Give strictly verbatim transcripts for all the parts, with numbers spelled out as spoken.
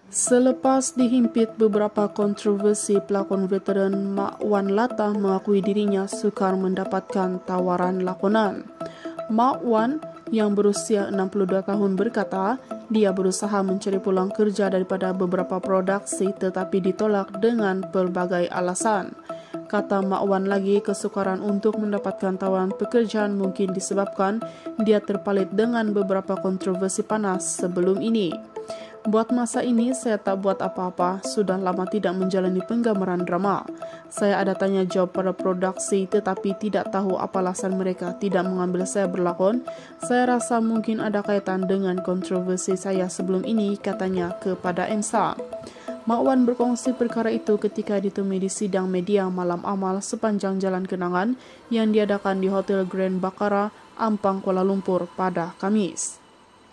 Selepas dihimpit beberapa kontroversi, pelakon veteran Mak Wan Latah mengakui dirinya sukar mendapatkan tawaran lakonan. Mak Wan yang berusia enam puluh dua tahun berkata, dia berusaha mencari pulang kerja daripada beberapa produksi tetapi ditolak dengan pelbagai alasan. Kata Mak Wan lagi, kesukaran untuk mendapatkan tawaran pekerjaan mungkin disebabkan dia terpalit dengan beberapa kontroversi panas sebelum ini. Buat masa ini, saya tak buat apa-apa, sudah lama tidak menjalani penggambaran drama. Saya ada tanya jawab pada produksi tetapi tidak tahu apa alasan mereka tidak mengambil saya berlakon. Saya rasa mungkin ada kaitan dengan kontroversi saya sebelum ini, katanya kepada Ensa. Mak Wan berkongsi perkara itu ketika ditemui di sidang media malam amal sepanjang Jalan Kenangan yang diadakan di Hotel Grand Baccarat, Ampang, Kuala Lumpur pada Kamis.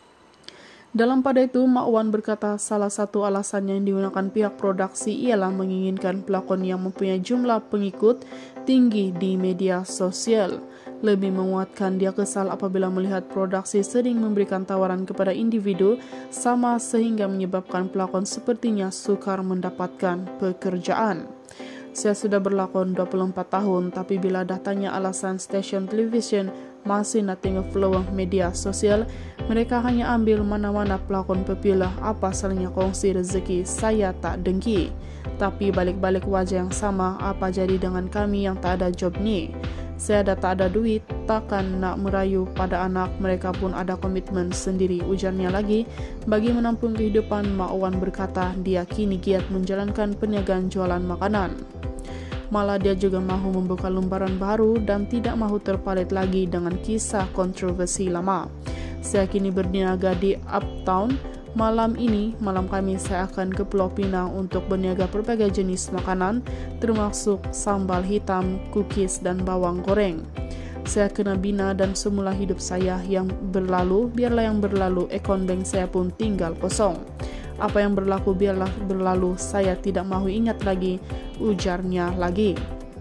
Dalam pada itu, Mak Wan berkata salah satu alasan yang digunakan pihak produksi ialah menginginkan pelakon yang mempunyai jumlah pengikut tinggi di media sosial. Lebih menguatkan, dia kesal apabila melihat produksi sering memberikan tawaran kepada individu sama sehingga menyebabkan pelakon sepertinya sukar mendapatkan pekerjaan. Saya sudah berlakon dua puluh empat tahun, tapi bila dah tanya alasan stesen televisyen masih nothing flow media sosial, mereka hanya ambil mana-mana pelakon popular, apa salahnya kongsi rezeki, saya tak dengki. Tapi balik-balik wajah yang sama, apa jadi dengan kami yang tak ada job ni? Saya dah tak ada duit, takkan nak merayu pada anak, mereka pun ada komitmen sendiri, ujarnya lagi. Bagi menampung kehidupan, Mak Wan berkata dia kini giat menjalankan perniagaan jualan makanan. Malah dia juga mahu membuka lembaran baru dan tidak mahu terpalit lagi dengan kisah kontroversi lama. Saya kini berniaga di Uptown. Malam ini, malam Kamis, saya akan ke Pulau Pinang untuk berniaga berbagai jenis makanan, termasuk sambal hitam, cookies, dan bawang goreng. Saya kena bina dan semula hidup saya yang berlalu, biarlah yang berlalu, akaun bank saya pun tinggal kosong. Apa yang berlaku biarlah berlalu, saya tidak mahu ingat lagi, ujarnya lagi.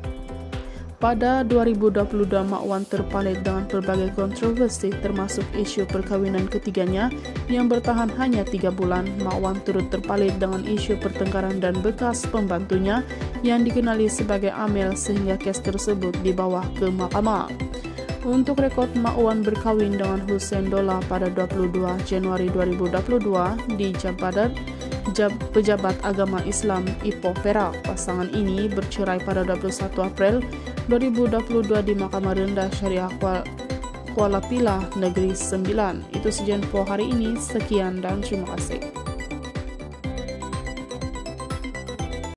Pada dua ribu dua puluh dua, Mak Wan terpalit dengan pelbagai kontroversi termasuk isu perkawinan ketiganya yang bertahan hanya tiga bulan. Mak Wan turut terpalit dengan isu pertengkaran dan bekas pembantunya yang dikenali sebagai Amel sehingga kes tersebut dibawa ke mahkamah. Untuk rekod, Mak Wan berkawin dengan Hussein Dola pada dua puluh dua Januari dua ribu dua puluh dua di Jabatan Jab, Pejabat Agama Islam Ipoh Perak. Pasangan ini bercerai pada dua puluh satu April dua ribu dua puluh dua di Mahkamah Rendah Syariah Kuala, Kuala Pilah, Negeri Sembilan. Itu saja info hari ini. Sekian dan terima kasih.